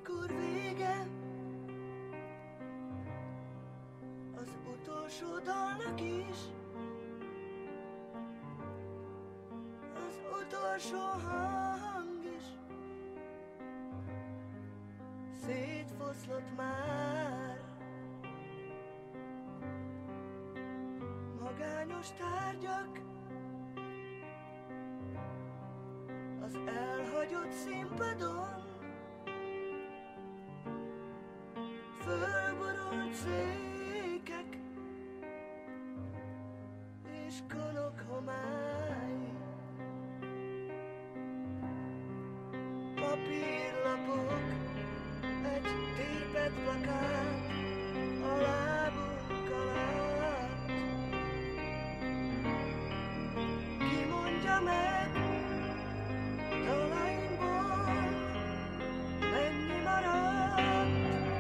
amikor vége az utolsó dalnak is, az utolsó hang is szétfoszlott már. Magányos tárgyak az elhagyott színpadon, fölborolt székek és konok homály, papírlapok, egy tépett plakát a lábunk alatt. Ki mondja meg dalainkból, mennyi maradt?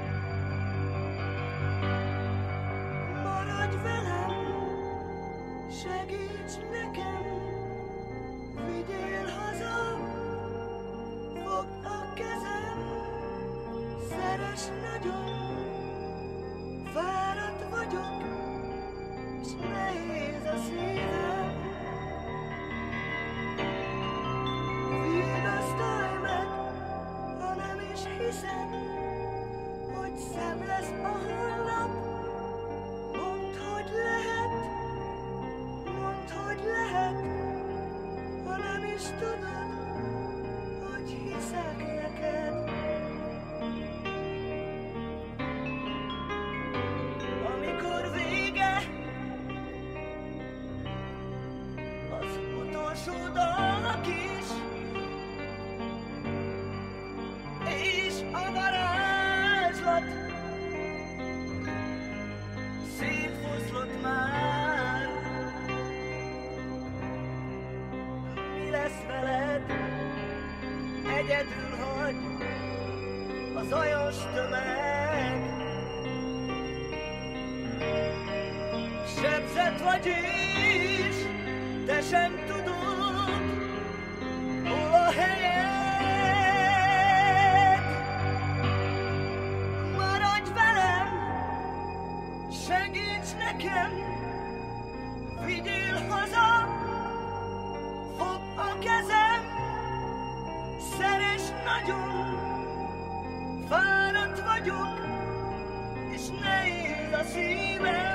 Maradj velem, segíts nekem, vigyél haza, fogd a kezem, szeress nagyon, fáradt vagyok, s nehéz a szívem. Vigasztalj meg, ha nem is hiszed, hogy szebb lesz a holnap. Mondd, hogy lehet, mondd, hogy lehet, ha nem is tudod, hogy hiszek neked. Amikor vége az utolsó dalnak is, és a varázslat szétfoszlott már. Mi lesz veled? Egyedül hagy a zajos tömeg. Sebzett vagy is, de sem tudod, hol a helyed. Maradj velem, segíts nekem, vigyél haza, fogd a kezem, szeress nagyon, fáradt vagyok, és nehéz a szívem.